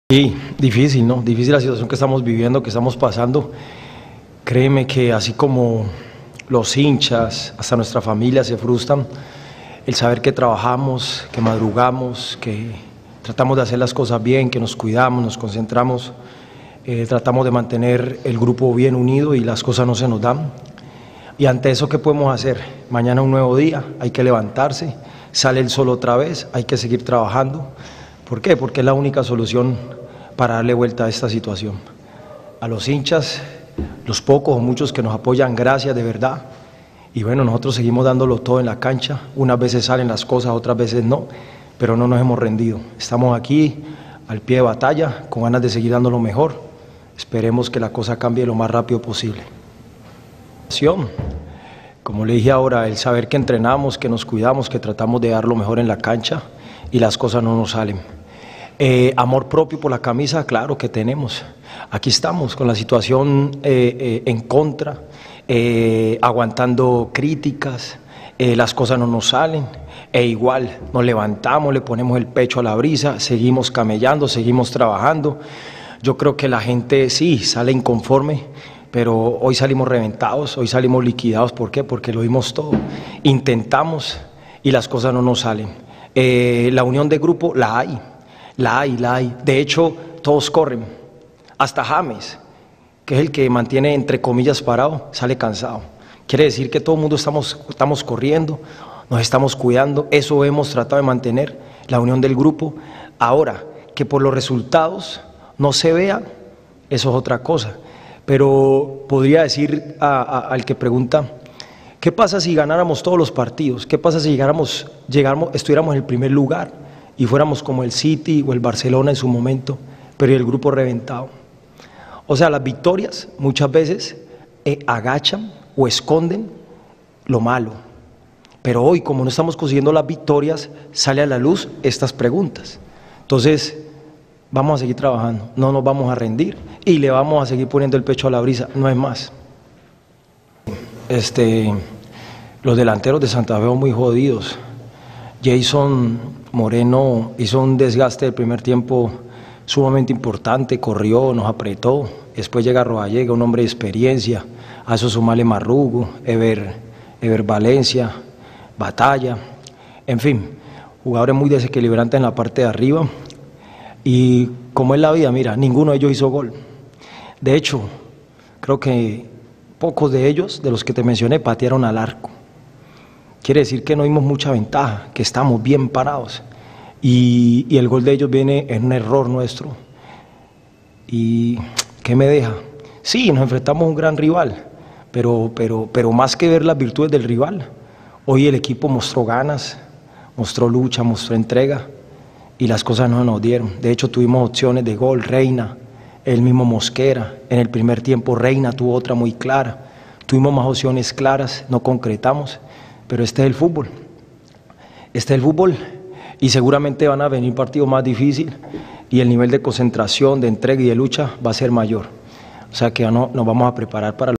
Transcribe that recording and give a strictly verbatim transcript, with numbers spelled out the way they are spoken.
Sí, difícil, ¿no? Difícil la situación que estamos viviendo, que estamos pasando. Créeme que así como los hinchas, hasta nuestra familia se frustran, el saber que trabajamos, que madrugamos, que tratamos de hacer las cosas bien, que nos cuidamos, nos concentramos, eh, tratamos de mantener el grupo bien unido y las cosas no se nos dan. Y ante eso, ¿qué podemos hacer? Mañana un nuevo día, hay que levantarse, sale el sol otra vez, hay que seguir trabajando. ¿Por qué? Porque es la única solución para darle vuelta a esta situación. A los hinchas, los pocos o muchos que nos apoyan, gracias de verdad. Y bueno, nosotros seguimos dándolo todo en la cancha. Unas veces salen las cosas, otras veces no, pero no nos hemos rendido. Estamos aquí al pie de batalla, con ganas de seguir dando lo mejor. Esperemos que la cosa cambie lo más rápido posible. Como le dije ahora, el saber que entrenamos, que nos cuidamos, que tratamos de dar lo mejor en la cancha y las cosas no nos salen. Eh, amor propio por la camisa, claro que tenemos. Aquí estamos con la situación eh, eh, en contra, eh, aguantando críticas, eh, las cosas no nos salen, e igual nos levantamos, le ponemos el pecho a la brisa, seguimos camellando, seguimos trabajando. Yo creo que la gente sí sale inconforme, pero hoy salimos reventados, hoy salimos liquidados. ¿Por qué? Porque lo dimos todo, intentamos y las cosas no nos salen. Eh, la unión de grupo la hay. La hay, la hay. De hecho, todos corren. Hasta James, que es el que mantiene entre comillas parado, sale cansado. Quiere decir que todo el mundo estamos, estamos corriendo, nos estamos cuidando. Eso hemos tratado de mantener, la unión del grupo. Ahora, que por los resultados no se vea, eso es otra cosa. Pero podría decir a, a, al que pregunta, ¿qué pasa si ganáramos todos los partidos? ¿Qué pasa si llegáramos, llegáramos, estuviéramos en el primer lugar? Y fuéramos como el City o el Barcelona en su momento, pero el grupo reventado. O sea, las victorias muchas veces eh, agachan o esconden lo malo. Pero hoy, como no estamos consiguiendo las victorias, sale a la luz estas preguntas. Entonces, vamos a seguir trabajando, no nos vamos a rendir y le vamos a seguir poniendo el pecho a la brisa, no es más. Este, los delanteros de Santa Fe son muy jodidos. Jason Moreno hizo un desgaste del primer tiempo sumamente importante, corrió, nos apretó, después llega Rodallega, un hombre de experiencia, a eso sumarle Marrugo, Ever, Ever Valencia, Batalla, en fin, jugadores muy desequilibrantes en la parte de arriba, y como es la vida, mira, ninguno de ellos hizo gol. De hecho, creo que pocos de ellos, de los que te mencioné, patearon al arco. Quiere decir que no dimos mucha ventaja, que estamos bien parados. Y, y el gol de ellos viene en un error nuestro. ¿Y qué me deja? Sí, nos enfrentamos a un gran rival, pero, pero, pero más que ver las virtudes del rival, hoy el equipo mostró ganas, mostró lucha, mostró entrega, y las cosas no nos dieron. De hecho, tuvimos opciones de gol, Reina, el mismo Mosquera. En el primer tiempo Reina tuvo otra muy clara. Tuvimos más opciones claras, no concretamos. Pero este es el fútbol, este es el fútbol y seguramente van a venir partidos más difíciles y el nivel de concentración, de entrega y de lucha va a ser mayor. O sea que no, nos vamos a preparar para